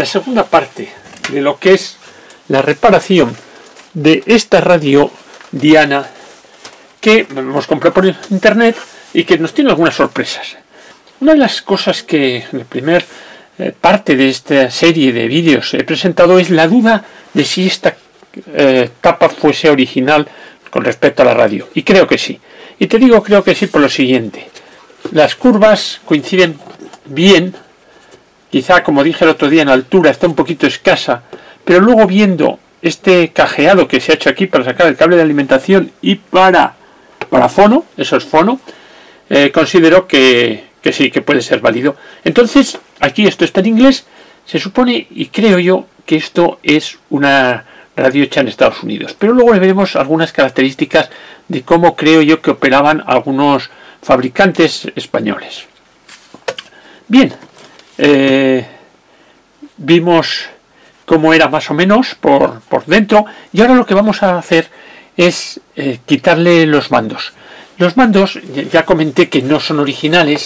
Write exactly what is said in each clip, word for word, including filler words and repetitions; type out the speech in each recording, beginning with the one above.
la segunda parte de lo que es la reparación de esta radio Diana que hemos comprado por internet y que nos tiene algunas sorpresas. Una de las cosas que en la primera eh, parte de esta serie de vídeos he presentado es la duda de si esta eh, tapa fuese original con respecto a la radio, y creo que sí. Y te digo creo que sí por lo siguiente: las curvas coinciden bien, quizá como dije el otro día en altura está un poquito escasa, pero luego viendo este cajeado que se ha hecho aquí para sacar el cable de alimentación y para, para fono, eso es fono, eh, considero que, que sí, que puede ser válido. Entonces, aquí esto está en inglés, se supone, y creo yo, que esto es una radio hecha en Estados Unidos. Pero luego le veremos algunas características de cómo creo yo que operaban algunos fabricantes españoles. Bien, eh, vimos cómo era más o menos por, por dentro, y ahora lo que vamos a hacer es eh, quitarle los mandos. Los mandos, ya comenté que no son originales.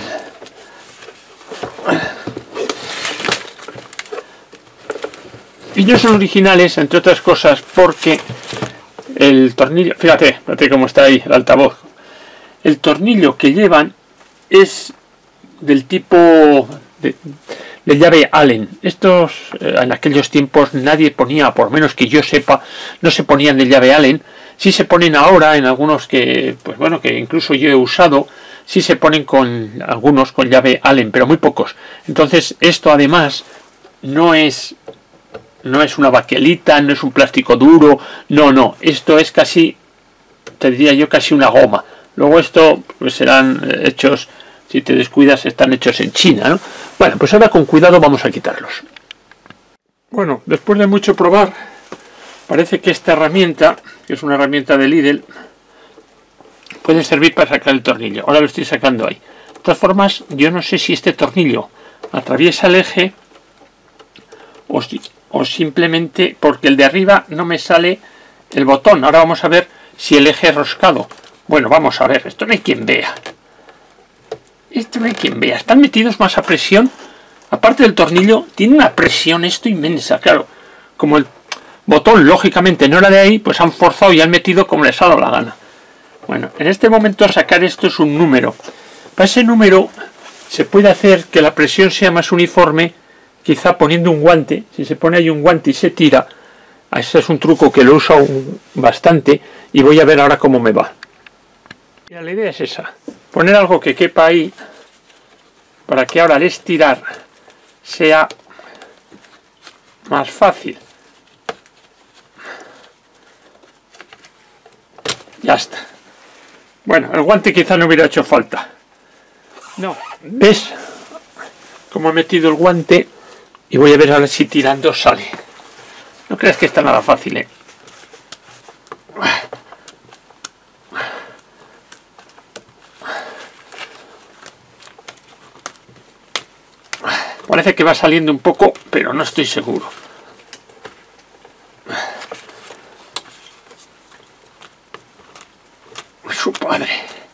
Y no son originales, entre otras cosas, porque el tornillo, fíjate, fíjate cómo está ahí el altavoz. El tornillo que llevan es del tipo de, de llave Allen. Estos, eh, en aquellos tiempos nadie ponía, por menos que yo sepa, no se ponían de llave Allen. Sí se ponen ahora en algunos que, pues bueno, que incluso yo he usado, sí se ponen con algunos con llave Allen, pero muy pocos. Entonces esto además no es no es una baquelita, no es un plástico duro, no, no, esto es casi, te diría yo, casi una goma. Luego esto pues serán hechos, si te descuidas, están hechos en China, ¿no? Bueno, pues ahora con cuidado vamos a quitarlos. Bueno, después de mucho probar, parece que esta herramienta, que es una herramienta de Lidl, puede servir para sacar el tornillo. Ahora lo estoy sacando ahí. De todas formas, yo no sé si este tornillo atraviesa el eje o si... o simplemente porque el de arriba no me sale el botón. Ahora vamos a ver si el eje es roscado. Bueno, vamos a ver, esto no hay quien vea. Esto no hay quien vea. Están metidos más a presión. Aparte del tornillo, tiene una presión esto inmensa. Claro, como el botón lógicamente no era de ahí, pues han forzado y han metido como les ha dado la gana. Bueno, en este momento sacar esto es un número. Para ese número se puede hacer que la presión sea más uniforme, quizá poniendo un guante. Si se pone ahí un guante y se tira, ese es un truco que lo uso bastante y voy a ver ahora cómo me va. Mira, la idea es esa, poner algo que quepa ahí para que ahora al estirar sea más fácil. Ya está. Bueno, el guante quizá no hubiera hecho falta. No, ¿ves cómo he metido el guante? Y voy a ver ahora si tirando sale. No creas que está nada fácil, ¿eh? Parece que va saliendo un poco, pero no estoy seguro. Su padre.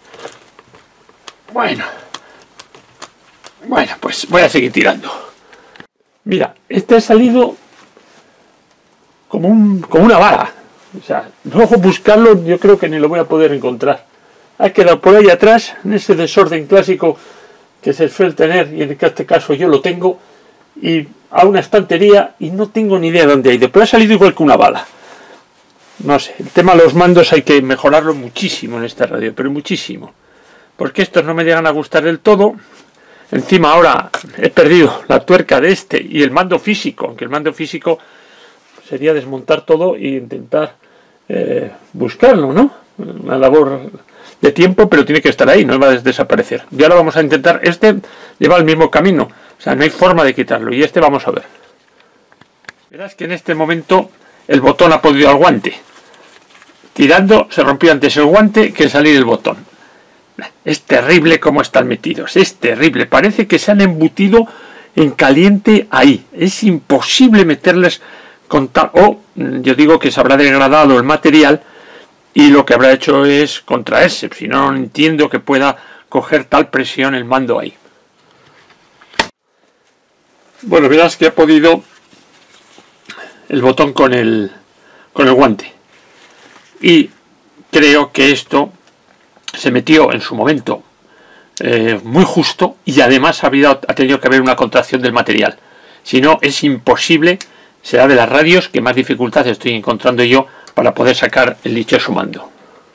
Bueno. Bueno, pues voy a seguir tirando. Mira, este ha salido como, un, como una vara. O sea, luego buscarlo yo creo que ni lo voy a poder encontrar. Ha quedado por ahí atrás, en ese desorden clásico que se suele tener, y en este caso yo lo tengo, y a una estantería y no tengo ni idea de dónde ha ido. Pero ha salido igual que una bala. No sé, el tema de los mandos hay que mejorarlo muchísimo en esta radio, pero muchísimo. Porque estos no me llegan a gustar del todo. Encima ahora he perdido la tuerca de este y el mando físico, aunque el mando físico sería desmontar todo e intentar eh, buscarlo, ¿no? Una labor de tiempo, pero tiene que estar ahí, no va a desaparecer. Y ahora vamos a intentar, este lleva el mismo camino, o sea, no hay forma de quitarlo, y este vamos a ver. Verás que en este momento el botón ha podido al guante. Tirando se rompió antes el guante que salir el botón. Es terrible cómo están metidos, es terrible. Parece que se han embutido en caliente ahí. Es imposible meterles con tal... O yo digo que se habrá degradado el material y lo que habrá hecho es contraerse. Si no, no entiendo que pueda coger tal presión el mando ahí. Bueno, verás que ha podido el botón con el, con el guante. Y creo que esto se metió en su momento eh, muy justo, y además ha, habido, ha tenido que haber una contracción del material. Si no, es imposible. Será de las radios que más dificultad estoy encontrando yo para poder sacar el dichoso mando.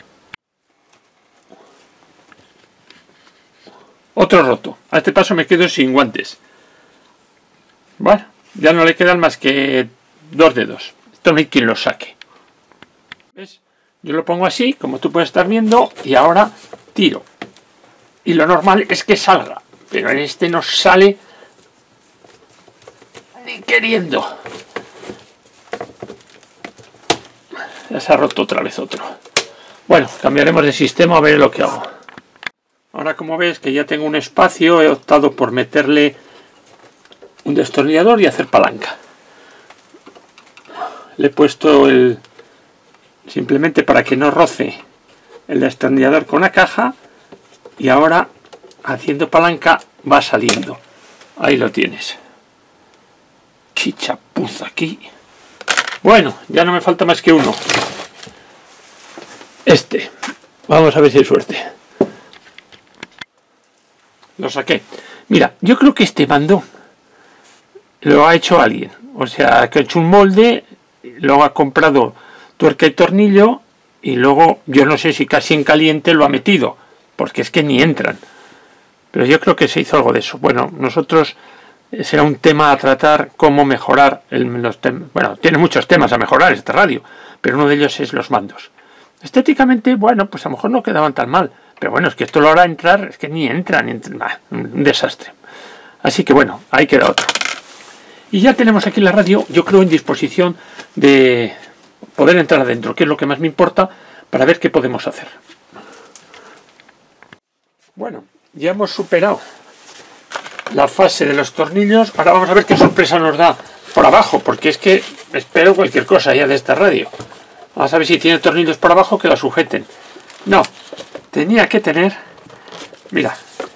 Otro roto. A este paso me quedo sin guantes. Bueno, ya no le quedan más que dos dedos. Esto no hay quien lo saque. ¿Ves? Yo lo pongo así, como tú puedes estar viendo, y ahora tiro. Y lo normal es que salga, pero en este no sale ni queriendo. Ya se ha roto otra vez otro. Bueno, cambiaremos de sistema a ver lo que hago. Ahora, como ves que ya tengo un espacio, he optado por meterle un destornillador y hacer palanca. Le he puesto el... simplemente para que no roce el destornillador con la caja, y ahora haciendo palanca va saliendo. Ahí lo tienes. ¡Qué chapuza aquí! Bueno, ya no me falta más que uno. Este. Vamos a ver si hay suerte. Lo saqué. Mira, yo creo que este mando lo ha hecho alguien. O sea, que ha hecho un molde, luego ha comprado tuerca y tornillo, y luego, yo no sé si casi en caliente lo ha metido, porque es que ni entran. Pero yo creo que se hizo algo de eso. Bueno, nosotros... será un tema a tratar, cómo mejorar el, los temas. Bueno, tiene muchos temas a mejorar esta radio, pero uno de ellos es los mandos. Estéticamente, bueno, pues a lo mejor no quedaban tan mal, pero bueno, es que esto lo hará entrar, es que ni entran, ni entran bah, un desastre. Así que bueno, ahí queda otro. Y ya tenemos aquí la radio, yo creo, en disposición de poder entrar adentro, que es lo que más me importa, para ver qué podemos hacer. Bueno, ya hemos superado la fase de los tornillos. Ahora vamos a ver qué sorpresa nos da por abajo, porque es que espero cualquier cosa ya de esta radio. Vamos a ver si tiene tornillos por abajo que la sujeten. No, tenía que tener... Mira,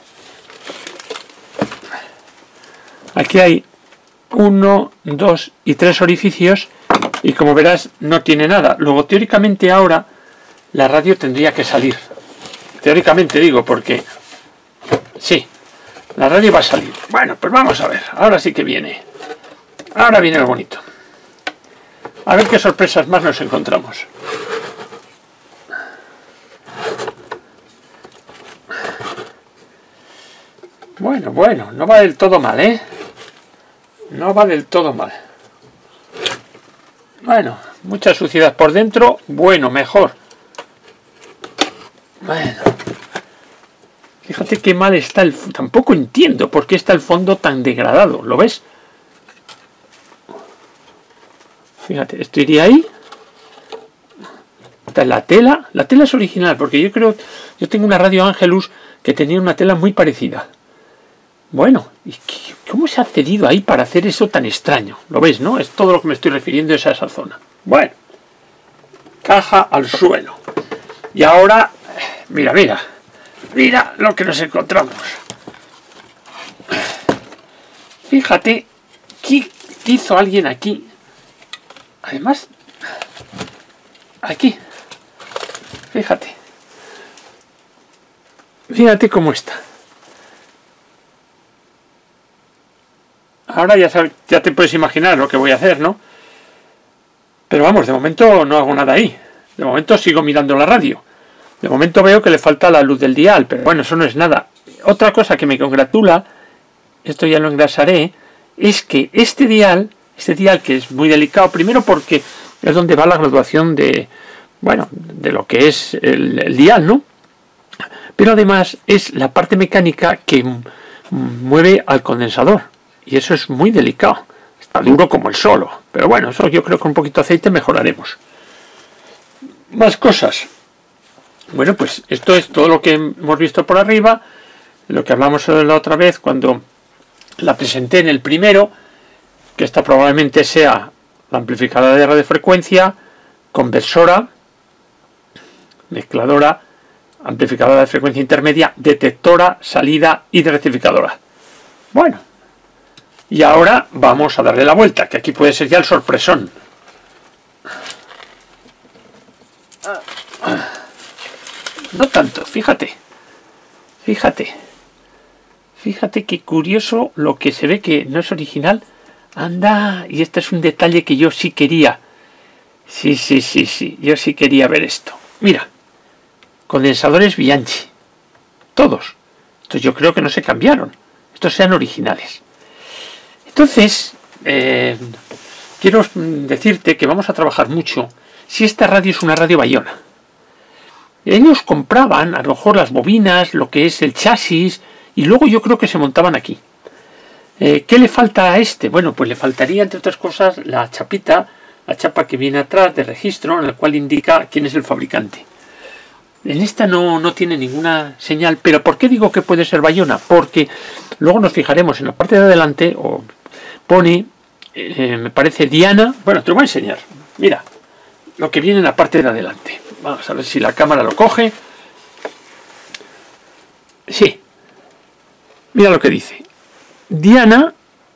aquí hay uno, dos y tres orificios, y como verás no tiene nada. Luego, teóricamente, ahora la radio tendría que salir. Teóricamente digo, porque sí, la radio va a salir. Bueno, pues vamos a ver. Ahora sí que viene. Ahora viene lo bonito. A ver qué sorpresas más nos encontramos. Bueno, bueno, no va del todo mal, ¿eh? No va del todo mal. Bueno, mucha suciedad por dentro. Bueno, mejor. Bueno. Fíjate qué mal está el... Tampoco entiendo por qué está el fondo tan degradado. ¿Lo ves? Fíjate, esto iría ahí. Esta es la tela. La tela es original, porque yo creo... Yo tengo una radio Angelus que tenía una tela muy parecida. Bueno, ¿y cómo se ha cedido ahí para hacer eso tan extraño? ¿Lo veis, no? Es todo lo que me estoy refiriendo es a esa zona. Bueno. Caja al suelo. Y ahora... Mira, mira. Mira lo que nos encontramos. Fíjate qué hizo alguien aquí. Además, aquí. Fíjate. Fíjate cómo está. Ahora ya, sabes, ya te puedes imaginar lo que voy a hacer, ¿no? Pero vamos, de momento no hago nada ahí. De momento sigo mirando la radio. De momento veo que le falta la luz del dial, pero bueno, eso no es nada. Otra cosa que me congratula, esto ya lo engrasaré, es que este dial, este dial que es muy delicado, primero porque es donde va la graduación de, bueno, de lo que es el, el dial, ¿no? Pero además es la parte mecánica que mueve al condensador, y eso es muy delicado. Está duro como el solo, pero bueno, eso yo creo que con un poquito de aceite mejoraremos. Más cosas. Bueno, pues esto es todo lo que hemos visto por arriba, lo que hablamos la otra vez cuando la presenté en el primero, que esta probablemente sea la amplificadora de radiofrecuencia, conversora, mezcladora, amplificadora de frecuencia intermedia, detectora, salida y rectificadora. Bueno, Y ahora vamos a darle la vuelta, que aquí puede ser ya el sorpresón. No tanto, fíjate. Fíjate. Fíjate qué curioso lo que se ve que no es original. Anda, y este es un detalle que yo sí quería. Sí, sí, sí, sí, yo sí quería ver esto. Mira, condensadores Bianchi. Todos. Estos yo creo que no se cambiaron. Estos sean originales. Entonces, eh, quiero decirte que vamos a trabajar mucho si esta radio es una radio Bayona. Ellos compraban a lo mejor las bobinas, lo que es el chasis, y luego yo creo que se montaban aquí. Eh, ¿Qué le falta a este? Bueno, pues le faltaría, entre otras cosas, la chapita, la chapa que viene atrás de registro, en la cual indica quién es el fabricante. En esta no, no tiene ninguna señal, pero ¿por qué digo que puede ser Bayona? Porque luego nos fijaremos en la parte de adelante, o pone, eh, me parece Diana, bueno, te lo voy a enseñar, mira, lo que viene en la parte de adelante. Vamos a ver si la cámara lo coge. Sí, mira lo que dice. Diana,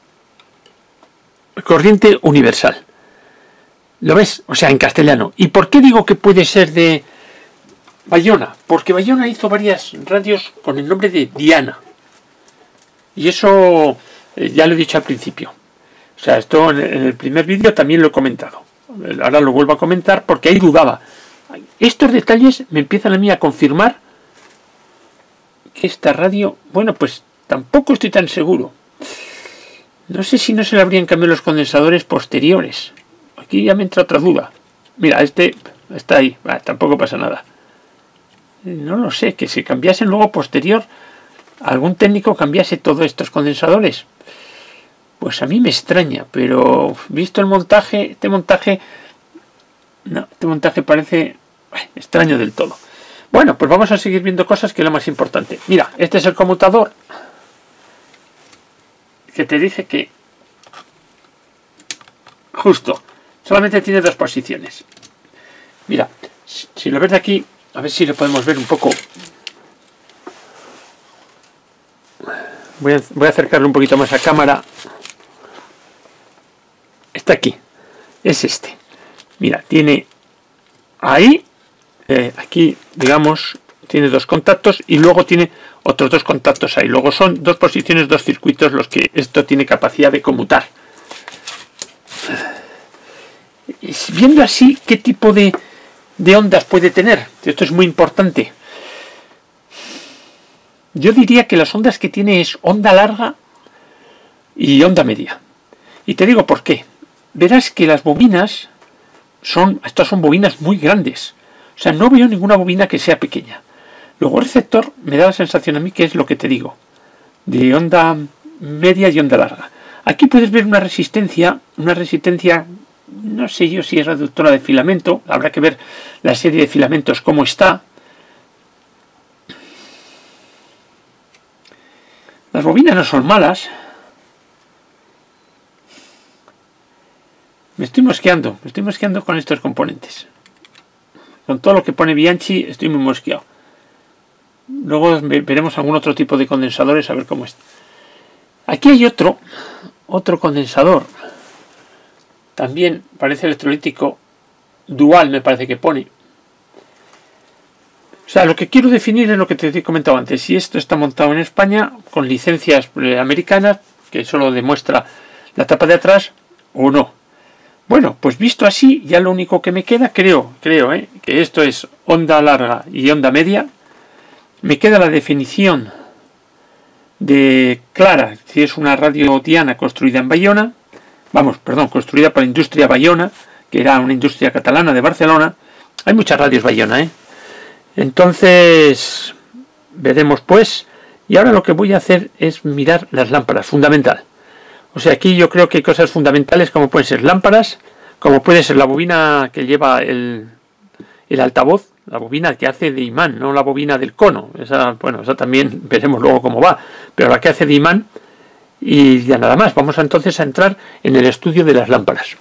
corriente universal. ¿Lo ves? O sea, en castellano. ¿Y por qué digo que puede ser de Bayona? Porque Bayona hizo varias radios con el nombre de Diana. Y eso eh, ya lo he dicho al principio. O sea, esto en el primer vídeo también lo he comentado. Ahora lo vuelvo a comentar porque ahí dudaba. Estos detalles me empiezan a mí a confirmar que esta radio, bueno, pues tampoco estoy tan seguro. No sé si no se le habrían cambiado los condensadores posteriores. Aquí ya me entra otra duda. Mira, este está ahí. Ah, tampoco pasa nada. No lo sé, que si cambiasen luego posterior, algún técnico cambiase todos estos condensadores. Pues a mí me extraña, pero visto el montaje, este montaje, no, este montaje parece extraño del todo. Bueno, pues vamos a seguir viendo cosas que es lo más importante. Mira, este es el conmutador que te dice que justo, solamente tiene dos posiciones. Mira, si, si lo ves de aquí, a ver si lo podemos ver un poco. Voy a, voy a acercarlo un poquito más a cámara. Está aquí, es este. Mira, tiene ahí, eh, aquí, digamos, tiene dos contactos y luego tiene otros dos contactos ahí. Luego son dos posiciones, dos circuitos los que esto tiene capacidad de conmutar. Y viendo así, ¿qué tipo de, de ondas puede tener? Esto es muy importante. Yo diría que las ondas que tiene es onda larga y onda media. Y te digo por qué. Verás que las bobinas son, estas son bobinas muy grandes. O sea, no veo ninguna bobina que sea pequeña. Luego el receptor me da la sensación a mí que es lo que te digo, de onda media y onda larga. Aquí puedes ver una resistencia, una resistencia, no sé yo si es reductora de filamento, habrá que ver la serie de filamentos cómo está. Las bobinas no son malas. Me estoy mosqueando, me estoy mosqueando con estos componentes. Con todo lo que pone Bianchi estoy muy mosqueado. Luego veremos algún otro tipo de condensadores a ver cómo es. Aquí hay otro, otro condensador. También parece electrolítico, dual me parece que pone. O sea, lo que quiero definir es lo que te he comentado antes. Si esto está montado en España con licencias americanas, que solo demuestra la tapa de atrás, o no. Bueno, pues visto así, ya lo único que me queda, creo, creo, ¿eh? que esto es onda larga y onda media. Me queda la definición de clara, si es una radio Diana construida en Bayona, vamos, perdón, construida por la industria Bayona, que era una industria catalana de Barcelona. Hay muchas radios Bayona, ¿eh? Entonces, veremos pues. Y ahora lo que voy a hacer es mirar las lámparas, fundamental. O sea, aquí yo creo que hay cosas fundamentales como pueden ser lámparas, como puede ser la bobina que lleva el, el altavoz, la bobina que hace de imán, no la bobina del cono. Esa, bueno, esa también veremos luego cómo va, pero la que hace de imán. Y ya nada más, vamos entonces a entrar en el estudio de las lámparas.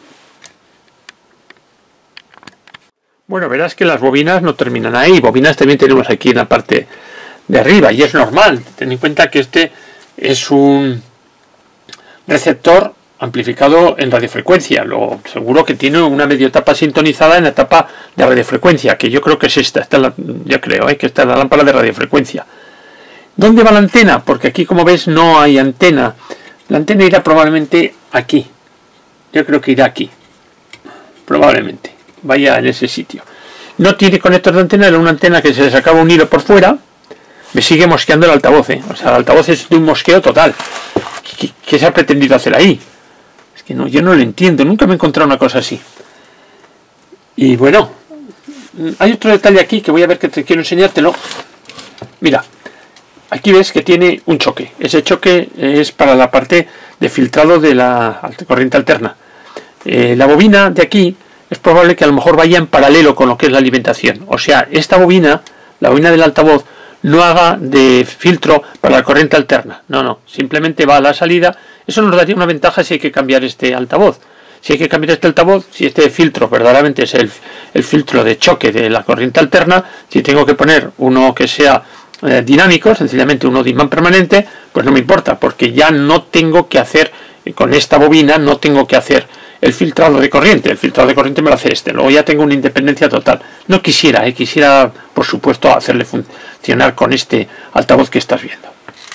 Bueno, verás que las bobinas no terminan ahí. Bobinas también tenemos aquí en la parte de arriba y es normal. Ten en cuenta que este es un receptor amplificado en radiofrecuencia. Luego seguro que tiene una medio etapa sintonizada en la etapa de radiofrecuencia, que yo creo que es esta, esta es la, yo creo ¿eh? que esta es la lámpara de radiofrecuencia. ¿Dónde va la antena? Porque aquí, como ves, no hay antena. La antena irá probablemente aquí. Yo creo que irá aquí. Probablemente. Vaya en ese sitio. No tiene conector de antena, era una antena que se le sacaba un hilo por fuera. Me sigue mosqueando el altavoz, ¿eh? O sea, el altavoz es de un mosqueo total. ¿Qué, qué se ha pretendido hacer ahí? Es que no, yo no lo entiendo. Nunca me he encontrado una cosa así. Y bueno, hay otro detalle aquí que voy a ver, que te quiero enseñártelo. Mira. Aquí ves que tiene un choque. Ese choque es para la parte de filtrado de la corriente alterna. Eh, la bobina de aquí es probable que a lo mejor vaya en paralelo con lo que es la alimentación. O sea, esta bobina, la bobina del altavoz, no haga de filtro para la corriente alterna. No, no. Simplemente va a la salida. Eso nos daría una ventaja si hay que cambiar este altavoz. Si hay que cambiar este altavoz, si este filtro verdaderamente es el, el filtro de choque de la corriente alterna, si tengo que poner uno que sea Eh, dinámico, sencillamente uno de imán permanente, pues no me importa, porque ya no tengo que hacer, eh, con esta bobina no tengo que hacer el filtrado de corriente. El filtrado de corriente me lo hace este, luego ya tengo una independencia total. No quisiera, eh, quisiera por supuesto hacerle funcionar con este altavoz que estás viendo.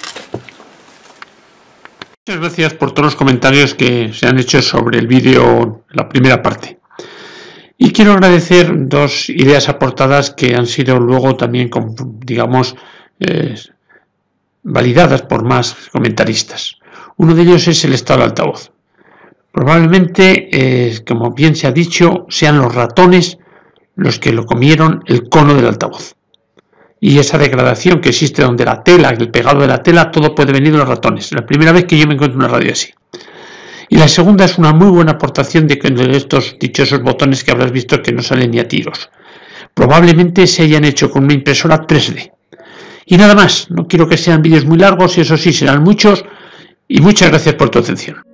Muchas gracias por todos los comentarios que se han hecho sobre el vídeo, la primera parte. Y quiero agradecer dos ideas aportadas que han sido luego también, digamos, eh, validadas por más comentaristas. Uno de ellos es el estado del altavoz. Probablemente, eh, como bien se ha dicho, sean los ratones los que lo comieron el cono del altavoz. Y esa degradación que existe donde la tela, el pegado de la tela, todo puede venir de los ratones. Es la primera vez que yo me encuentro una radio así. Y la segunda es una muy buena aportación de, de estos dichosos botones que habrás visto que no salen ni a tiros. Probablemente se hayan hecho con una impresora tres D. Y nada más, no quiero que sean vídeos muy largos, y eso sí, serán muchos. Y muchas gracias por tu atención.